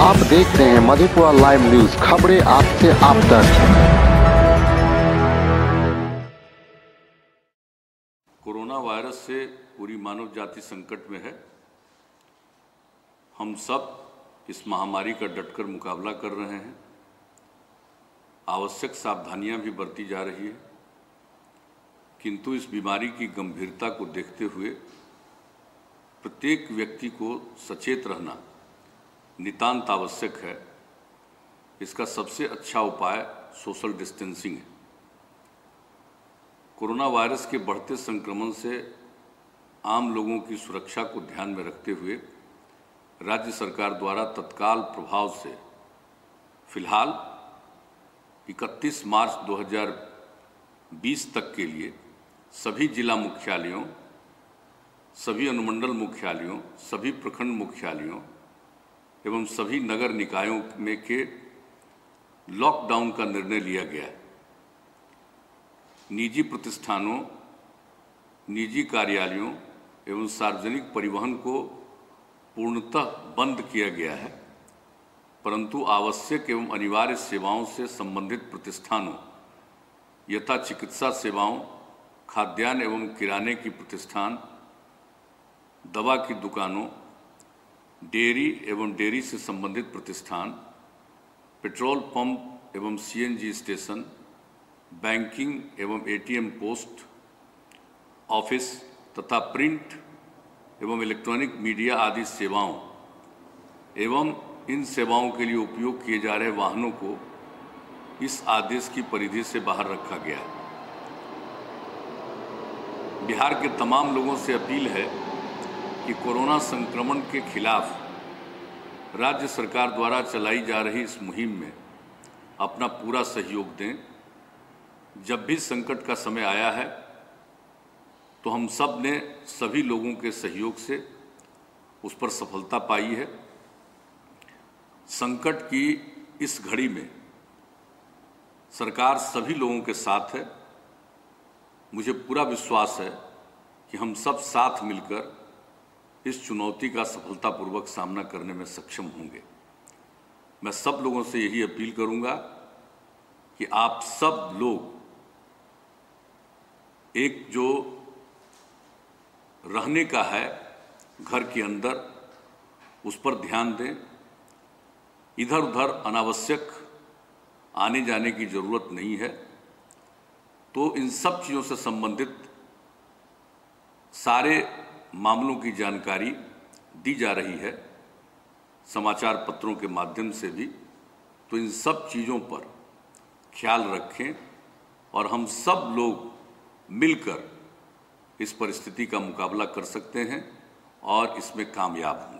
आप देख रहे हैं मधेपुरा लाइव न्यूज, खबरें आपसे आप तक। कोरोना वायरस से पूरी मानव जाति संकट में है। हम सब इस महामारी का डटकर मुकाबला कर रहे हैं। आवश्यक सावधानियां भी बरती जा रही है, किंतु इस बीमारी की गंभीरता को देखते हुए प्रत्येक व्यक्ति को सचेत रहना नितांत आवश्यक है। इसका सबसे अच्छा उपाय सोशल डिस्टेंसिंग है। कोरोना वायरस के बढ़ते संक्रमण से आम लोगों की सुरक्षा को ध्यान में रखते हुए राज्य सरकार द्वारा तत्काल प्रभाव से फिलहाल 31 मार्च 2020 तक के लिए सभी जिला मुख्यालयों, सभी अनुमंडल मुख्यालयों, सभी प्रखंड मुख्यालयों एवं सभी नगर निकायों में के लॉकडाउन का निर्णय लिया गया है। निजी प्रतिष्ठानों, निजी कार्यालयों एवं सार्वजनिक परिवहन को पूर्णतः बंद किया गया है, परंतु आवश्यक एवं अनिवार्य सेवाओं से संबंधित प्रतिष्ठानों यथा चिकित्सा सेवाओं, खाद्यान्न एवं किराने की प्रतिष्ठान, दवा की दुकानों, डेयरी एवं डेयरी से संबंधित प्रतिष्ठान, पेट्रोल पंप एवं सीएनजी स्टेशन, बैंकिंग एवं एटीएम पोस्ट, ऑफिस तथा प्रिंट एवं इलेक्ट्रॉनिक मीडिया आदि सेवाओं एवं इन सेवाओं के लिए उपयोग किए जा रहे वाहनों को इस आदेश की परिधि से बाहर रखा गया है। बिहार के तमाम लोगों से अपील है कि कोरोना संक्रमण के खिलाफ राज्य सरकार द्वारा चलाई जा रही इस मुहिम में अपना पूरा सहयोग दें। जब भी संकट का समय आया है तो हम सब ने सभी लोगों के सहयोग से उस पर सफलता पाई है। संकट की इस घड़ी में सरकार सभी लोगों के साथ है। मुझे पूरा विश्वास है कि हम सब साथ मिलकर इस चुनौती का सफलतापूर्वक सामना करने में सक्षम होंगे। मैं सब लोगों से यही अपील करूंगा कि आप सब लोग एक जो रहने का है घर के अंदर, उस पर ध्यान दें। इधर उधर अनावश्यक आने जाने की जरूरत नहीं है। तो इन सब चीज़ों से संबंधित सारे मामलों की जानकारी दी जा रही है समाचार पत्रों के माध्यम से भी। तो इन सब चीज़ों पर ख्याल रखें और हम सब लोग मिलकर इस परिस्थिति का मुकाबला कर सकते हैं और इसमें कामयाब होंगे।